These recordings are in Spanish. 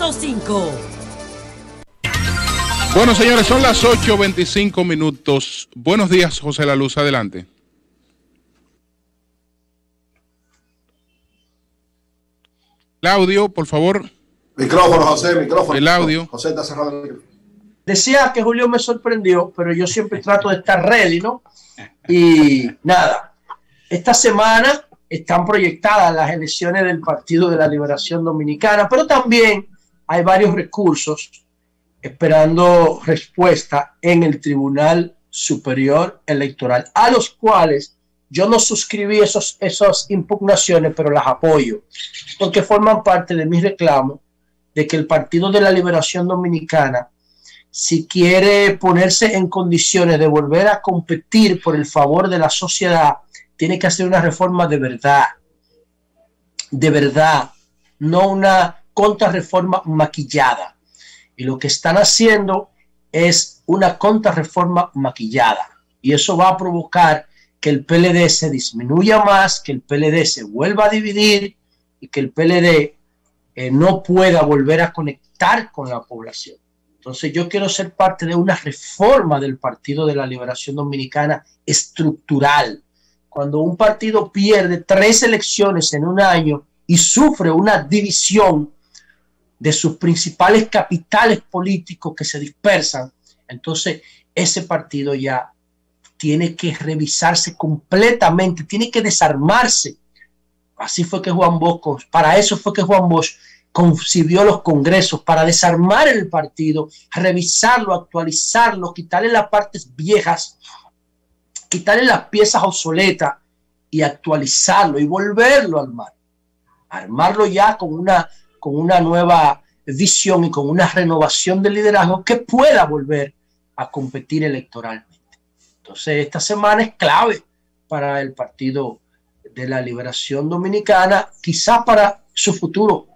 100.5. Bueno, señores, son las 8:25 minutos. Buenos días, José La Luz, adelante. El audio, por favor. Micrófono, José, micrófono. El audio. José está cerrado el micrófono. Decía que Julio me sorprendió, pero yo siempre trato de estar ready, ¿no? Y nada, esta semana están proyectadas las elecciones del Partido de la Liberación Dominicana, pero también hay varios recursos esperando respuesta en el Tribunal Superior Electoral, a los cuales yo no suscribí esas impugnaciones, pero las apoyo, porque forman parte de mi reclamo de que el Partido de la Liberación Dominicana, si quiere ponerse en condiciones de volver a competir por el favor de la sociedad, tiene que hacer una reforma de verdad, no una contrarreforma maquillada. Y lo que están haciendo es una contrarreforma maquillada. Y eso va a provocar que el PLD se disminuya más, que el PLD se vuelva a dividir y que el PLD no pueda volver a conectar con la población. Entonces yo quiero ser parte de una reforma del Partido de la Liberación Dominicana estructural. Cuando un partido pierde 3 elecciones en un año y sufre una división de sus principales capitales políticos que se dispersan, entonces ese partido ya tiene que revisarse completamente, tiene que desarmarse. Así fue que para eso fue que Juan Bosch concibió los congresos, para desarmar el partido, revisarlo, actualizarlo, quitarle las partes viejas, quitarle las piezas obsoletas y actualizarlo y volverlo a armar. Armarlo ya con una nueva visión y con una renovación del liderazgo que pueda volver a competir electoralmente. Entonces, esta semana es clave para el Partido de la Liberación Dominicana, quizá para su futuro,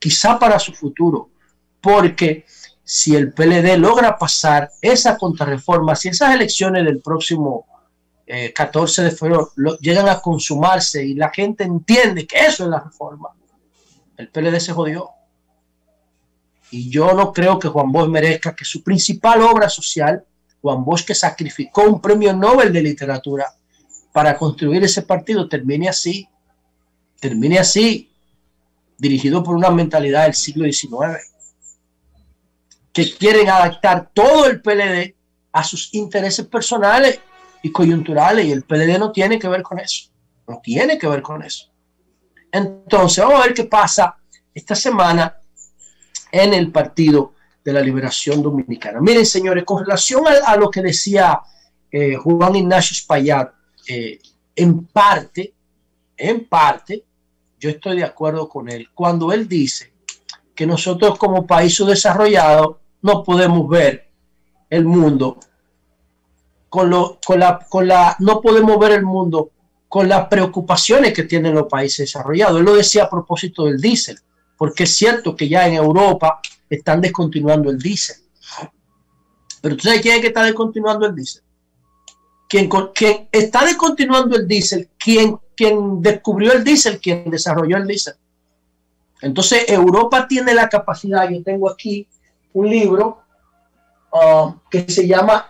porque si el PLD logra pasar esa contrarreforma, si esas elecciones del próximo 14 de febrero llegan a consumarse y la gente entiende que eso es la reforma, el PLD se jodió. Y yo no creo que Juan Bosch merezca que su principal obra social, Juan Bosch, que sacrificó un premio Nobel de literatura para construir ese partido, termine así, dirigido por una mentalidad del siglo XIX, que quieren adaptar todo el PLD a sus intereses personales y coyunturales, y el PLD no tiene que ver con eso, Entonces, vamos a ver qué pasa esta semana en el Partido de la Liberación Dominicana. Miren, señores, con relación a lo que decía Juan Ignacio Espaillat, en parte, yo estoy de acuerdo con él cuando él dice que nosotros como país subdesarrollado no podemos ver el mundo no podemos ver el mundo con las preocupaciones que tienen los países desarrollados. Él lo decía a propósito del diésel, porque es cierto que ya en Europa están descontinuando el diésel. Pero ¿tú sabes quién es que está descontinuando el diésel? Quien está descontinuando el diésel, quien descubrió el diésel, quien desarrolló el diésel. Entonces Europa tiene la capacidad. Yo tengo aquí un libro que se llama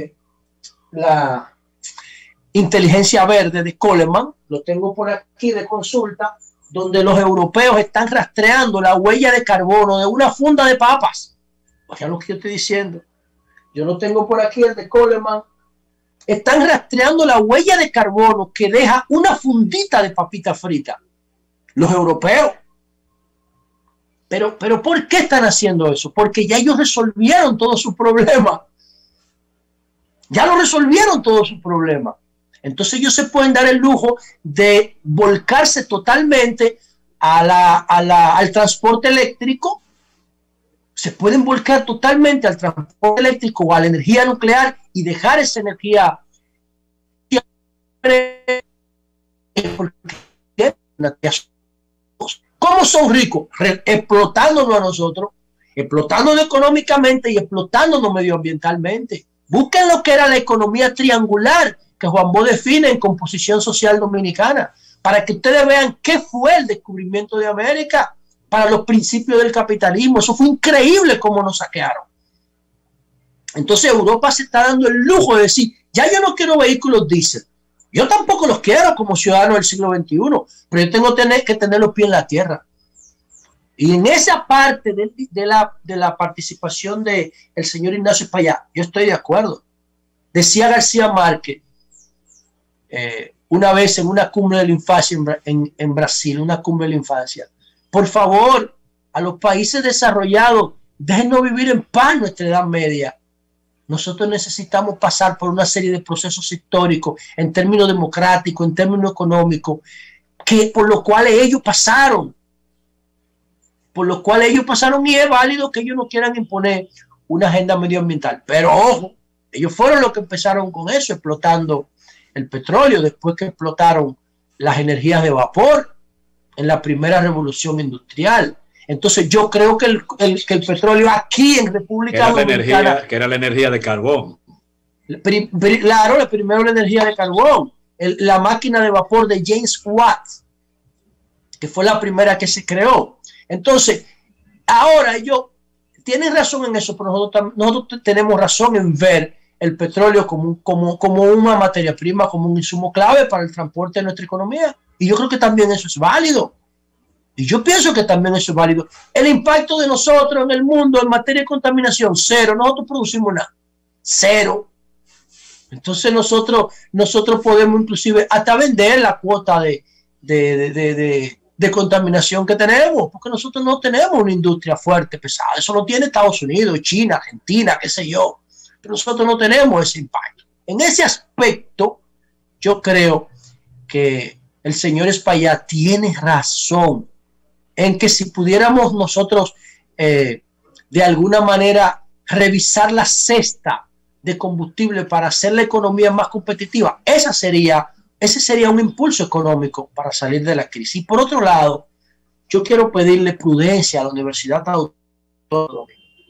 La Inteligencia Verde de Coleman, lo tengo por aquí de consulta, donde los europeos están rastreando la huella de carbono de una funda de papas. Oiga lo que yo estoy diciendo. Yo lo tengo por aquí, el de Coleman. Están rastreando la huella de carbono que deja una fundita de papita frita. Los europeos. Pero ¿por qué están haciendo eso? Porque ya ellos resolvieron todos sus problemas. Ya lo resolvieron todos sus problemas. Entonces ellos se pueden dar el lujo de volcarse totalmente al transporte eléctrico. Se pueden volcar totalmente al transporte eléctrico o a la energía nuclear y dejar esa energía. ¿Cómo son ricos? Explotándonos a nosotros, explotándonos económicamente y explotándonos medioambientalmente. Busquen lo que era la economía triangular que Juan Bosch define en Composición Social Dominicana, para que ustedes vean qué fue el descubrimiento de América. para los principios del capitalismo. Eso fue increíble cómo nos saquearon. Entonces Europa se está dando el lujo de decir, ya yo no quiero vehículos diésel. Yo tampoco los quiero como ciudadano del siglo XXI, pero yo tengo que tener los pies en la tierra. Y en esa parte de la participación del señor Ignacio Payá, yo estoy de acuerdo. Decía García Márquez, una vez en una cumbre de la infancia en Brasil, una cumbre de la infancia, por favor, a los países desarrollados, déjenos vivir en paz nuestra Edad Media. Nosotros necesitamos pasar por una serie de procesos históricos en términos democráticos, en términos económicos, por lo cual ellos pasaron. Y es válido que ellos no quieran imponer una agenda medioambiental. Pero ojo, ellos fueron los que empezaron con eso, explotando el petróleo, después que explotaron las energías de vapor en la primera revolución industrial. Entonces yo creo que el petróleo aquí en República Dominicana... que era la energía de carbón. Claro, primero la energía de carbón. La máquina de vapor de James Watt, que fue la primera que se creó. Entonces, ahora tienen razón en eso, pero nosotros tenemos razón en ver el petróleo como una materia prima, como un insumo clave para el transporte de nuestra economía. Y yo creo que también eso es válido. Y yo pienso que también eso es válido. El impacto de nosotros en el mundo en materia de contaminación, cero. Nosotros producimos nada. Cero. Entonces nosotros podemos inclusive hasta vender la cuota de contaminación que tenemos, porque nosotros no tenemos una industria fuerte, pesada. Eso lo tiene Estados Unidos, China, Argentina, qué sé yo. Pero nosotros no tenemos ese impacto. En ese aspecto, yo creo que el señor Espaillat tiene razón en que si pudiéramos nosotros de alguna manera revisar la cesta de combustible para hacer la economía más competitiva, ese sería un impulso económico para salir de la crisis. Y por otro lado, yo quiero pedirle prudencia a la Universidad Autónoma.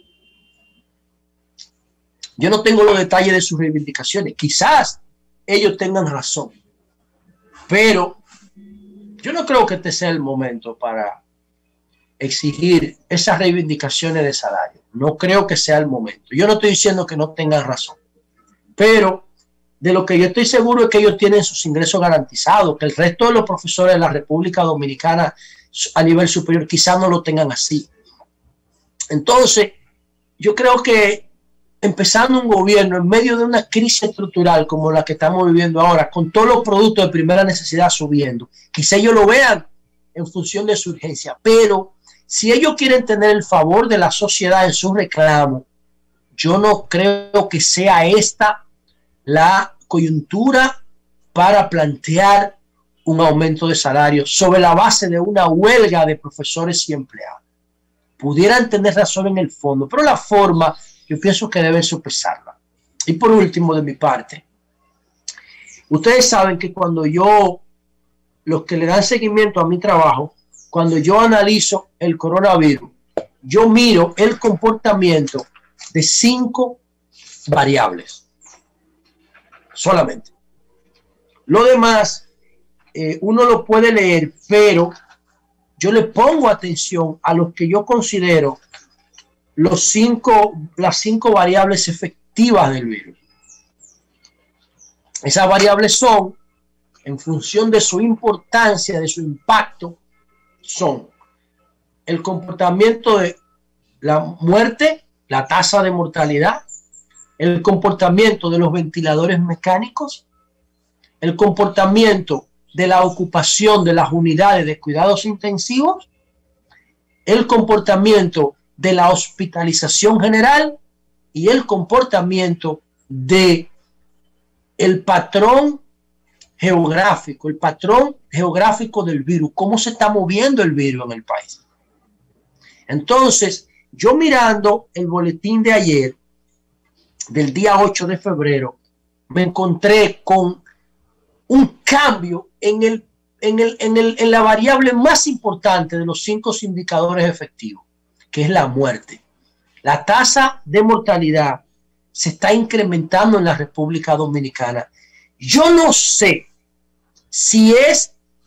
Yo no tengo los detalles de sus reivindicaciones. Quizás ellos tengan razón, pero yo no creo que este sea el momento para exigir esas reivindicaciones de salario. No creo que sea el momento. Yo no estoy diciendo que no tengan razón, pero de lo que yo estoy seguro es que ellos tienen sus ingresos garantizados, que el resto de los profesores de la República Dominicana a nivel superior quizás no lo tengan así. Entonces, yo creo que empezando un gobierno en medio de una crisis estructural como la que estamos viviendo ahora, con todos los productos de primera necesidad subiendo, quizá ellos lo vean en función de su urgencia, pero si ellos quieren tener el favor de la sociedad en su reclamo, yo no creo que sea esta la coyuntura para plantear un aumento de salario sobre la base de una huelga de profesores y empleados. Pudieran tener razón en el fondo, pero la forma yo pienso que deben sopesarla. Y por último, de mi parte, ustedes saben que los que le dan seguimiento a mi trabajo, cuando yo analizo el coronavirus, yo miro el comportamiento de 5 variables. Solamente. Lo demás, uno lo puede leer, pero yo le pongo atención a los que yo considero las 5 variables efectivas del virus. Esas variables son, en función de su importancia, de su impacto, son el comportamiento de la muerte, la tasa de mortalidad, el comportamiento de los ventiladores mecánicos, el comportamiento de la ocupación de las unidades de cuidados intensivos, el comportamiento de la hospitalización general y el comportamiento de el patrón geográfico, del virus, cómo se está moviendo el virus en el país. Entonces, yo mirando el boletín de ayer, del día 8 de febrero, me encontré con un cambio en la variable más importante de los 5 indicadores efectivos, que es la muerte. La tasa de mortalidad se está incrementando en la República Dominicana. Yo no sé si es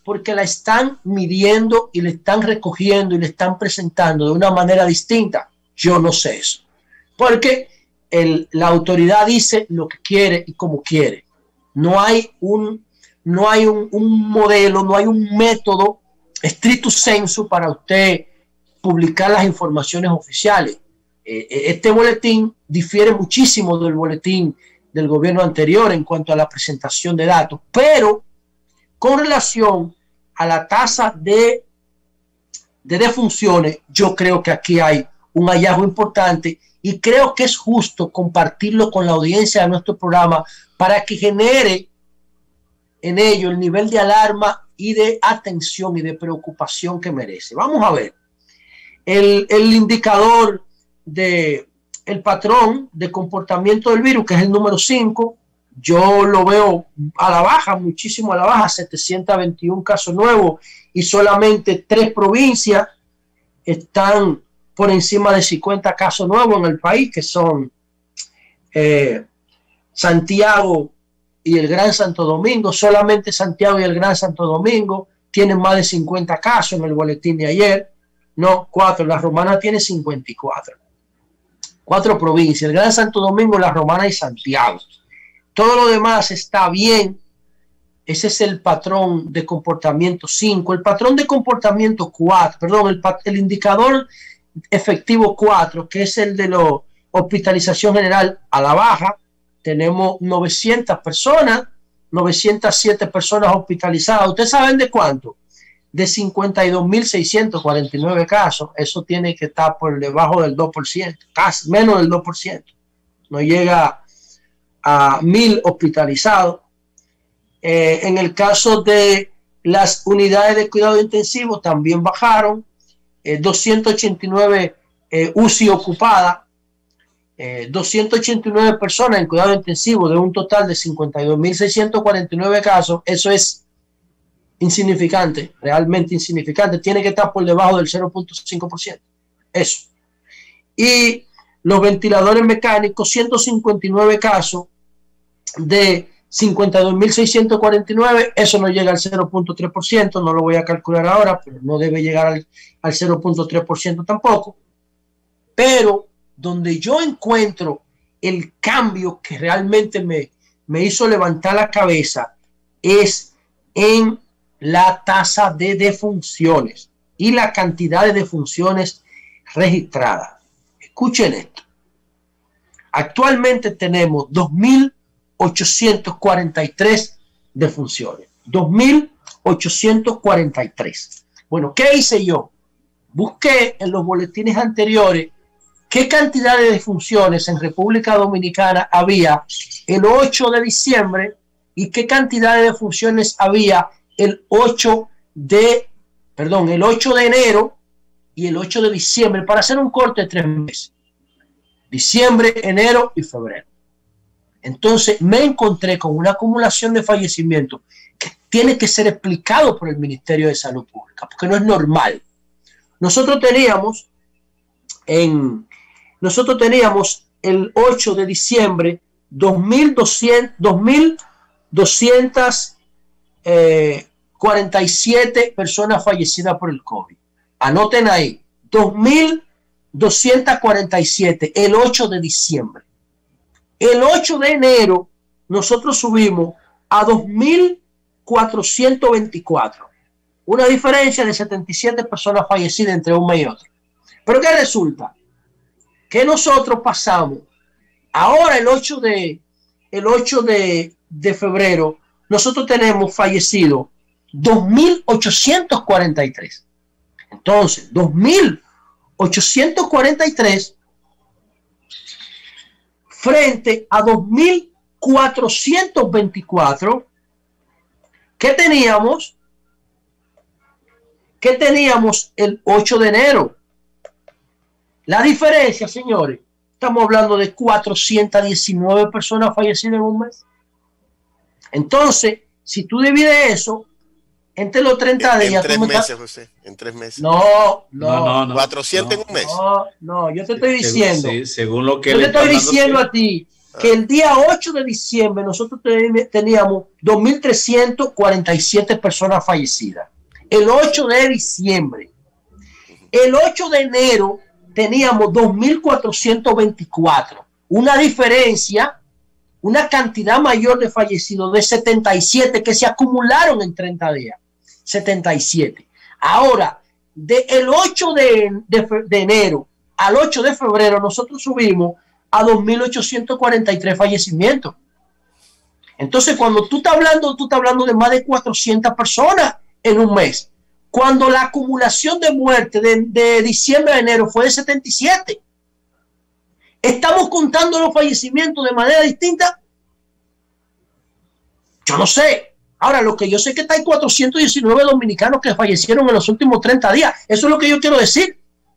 porque la están midiendo y le están recogiendo y le están presentando de una manera distinta. Yo no sé eso, porque la autoridad dice lo que quiere y como quiere. No hay un modelo, no hay un método stricto sensu para usted publicar las informaciones oficiales. Este boletín difiere muchísimo del boletín del gobierno anterior en cuanto a la presentación de datos, pero con relación a la tasa de defunciones, yo creo que aquí hay un hallazgo importante y creo que es justo compartirlo con la audiencia de nuestro programa para que genere en ello el nivel de alarma y de atención y de preocupación que merece. Vamos a ver el indicador el patrón de comportamiento del virus, que es el número 5. Yo lo veo a la baja, muchísimo a la baja, 721 casos nuevos y solamente 3 provincias están por encima de 50 casos nuevos en el país, que son Santiago y el Gran Santo Domingo. Solamente Santiago y el Gran Santo Domingo tienen más de 50 casos en el boletín de ayer. No, 4. La Romana tiene 54. 4 provincias, el Gran Santo Domingo, La Romana y Santiago. Todo lo demás está bien. Ese es el patrón de comportamiento 5. El patrón de comportamiento 4, perdón, el indicador efectivo 4, que es el de la hospitalización general, a la baja. Tenemos 900 personas, 907 personas hospitalizadas. ¿Ustedes saben de cuánto? De 52.649 casos. Eso tiene que estar por debajo del 2%, casi menos del 2%. No llega a 1.000 hospitalizados. En el caso de las unidades de cuidado intensivo también bajaron. 289 UCI ocupadas. 289 personas en cuidado intensivo de un total de 52.649 casos. Eso es insignificante, realmente insignificante. Tiene que estar por debajo del 0.5%. Eso. Y los ventiladores mecánicos, 159 casos de 52.649. Eso no llega al 0.3%. No lo voy a calcular ahora, pero no debe llegar al 0.3% tampoco. Pero donde yo encuentro el cambio que realmente me hizo levantar la cabeza es en la tasa de defunciones y la cantidad de defunciones registradas. Escuchen esto. Actualmente tenemos 2.843 defunciones. 2.843. Bueno, ¿qué hice yo? Busqué en los boletines anteriores qué cantidad de defunciones en República Dominicana había el 8 de diciembre y qué cantidad de defunciones había el 8 de enero y el 8 de diciembre, para hacer un corte de 3 meses. Diciembre, enero y febrero. Entonces me encontré con una acumulación de fallecimientos que tiene que ser explicado por el Ministerio de Salud Pública, porque no es normal. Nosotros teníamos el 8 de diciembre 2.247 personas fallecidas por el COVID. Anoten ahí, 2.247 el 8 de diciembre. El 8 de enero nosotros subimos a 2.424. Una diferencia de 77 personas fallecidas entre un mes y otro. Pero ¿qué resulta? Que nosotros pasamos, ahora el 8 de febrero, nosotros tenemos fallecidos 2.843. Entonces, 2.843 frente a 2.424 que teníamos el 8 de enero. La diferencia, señores, estamos hablando de 419 personas fallecidas en un mes. Entonces, si tú divides eso entre los 30 días... En 3 meses, José, en 3 meses. No. 400 en un mes. No, yo te estoy diciendo. Sí, según lo que yo te estoy diciendo a ti que el día 8 de diciembre nosotros teníamos 2.347 personas fallecidas. El 8 de diciembre. El 8 de enero teníamos 2.424. Una diferencia, una cantidad mayor de fallecidos de 77 que se acumularon en 30 días. 77. Ahora, del 8 de enero al 8 de febrero, nosotros subimos a 2.843 fallecimientos. Entonces, cuando tú estás hablando de más de 400 personas en un mes. Cuando la acumulación de muertes de diciembre a enero fue de 77. ¿Estamos contando los fallecimientos de manera distinta? Yo no sé. Ahora, lo que yo sé es que hay 419 dominicanos que fallecieron en los últimos 30 días. Eso es lo que yo quiero decir.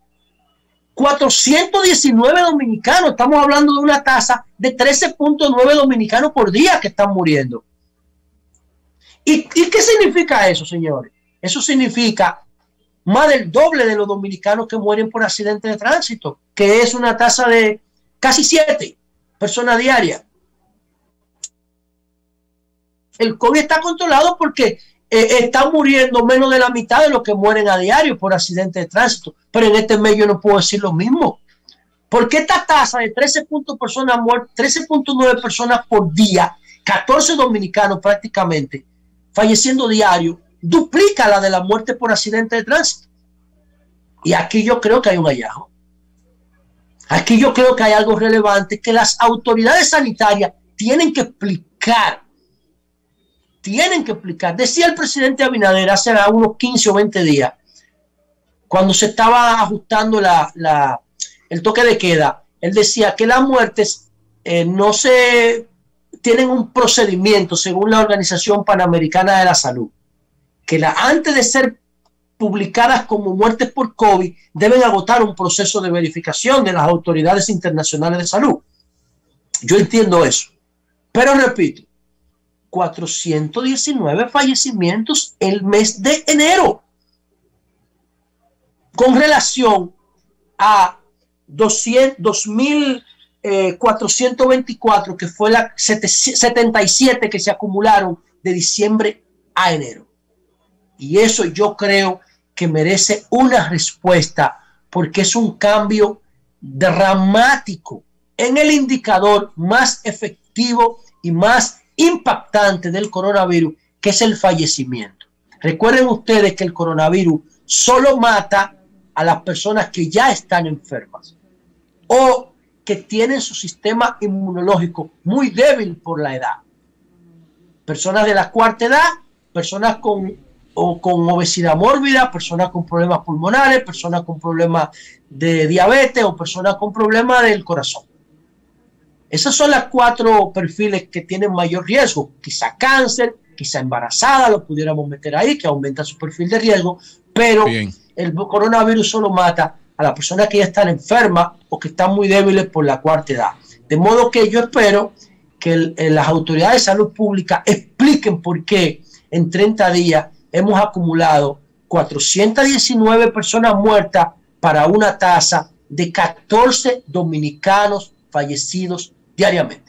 419 dominicanos. Estamos hablando de una tasa de 13.9 dominicanos por día que están muriendo. ¿Y qué significa eso, señores? Eso significa más del doble de los dominicanos que mueren por accidentes de tránsito, que es una tasa de casi 7 personas diarias. El COVID está controlado porque están muriendo menos de la mitad de los que mueren a diario por accidentes de tránsito. Pero en este mes yo no puedo decir lo mismo. Porque esta tasa de 13.9 personas por día, 14 dominicanos prácticamente, falleciendo diario, duplica la de la muerte por accidente de tránsito. Y aquí yo creo que hay un hallazgo. Aquí yo creo que hay algo relevante que las autoridades sanitarias tienen que explicar. Decía el presidente Abinader hace unos 15 o 20 días, cuando se estaba ajustando el toque de queda, él decía que las muertes no se tienen un procedimiento según la Organización Panamericana de la Salud, que antes de ser publicadas como muertes por COVID, deben agotar un proceso de verificación de las autoridades internacionales de salud. Yo entiendo eso. Pero repito, 419 fallecimientos el mes de enero. Con relación a 2.424, que fue la 77 que se acumularon de diciembre a enero. Y eso yo creo que merece una respuesta, porque es un cambio dramático en el indicador más efectivo y más impactante del coronavirus, que es el fallecimiento. Recuerden ustedes que el coronavirus solo mata a las personas que ya están enfermas o que tienen su sistema inmunológico muy débil por la edad. Personas de la cuarta edad, personas con obesidad mórbida, personas con problemas pulmonares, personas con problemas de diabetes o personas con problemas del corazón. Esas son las 4 perfiles que tienen mayor riesgo. Quizá cáncer, quizá embarazada, lo pudiéramos meter ahí, que aumenta su perfil de riesgo, pero bien, el coronavirus solo mata a las personas que ya están enfermas o que están muy débiles por la cuarta edad. De modo que yo espero que las autoridades de salud pública expliquen por qué en 30 días hemos acumulado 419 personas muertas para una tasa de 14 dominicanos fallecidos diariamente.